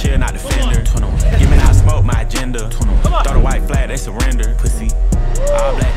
shield, not defender. Give me not smoke, my agenda. Throw the white flag, they surrender. Pussy. All black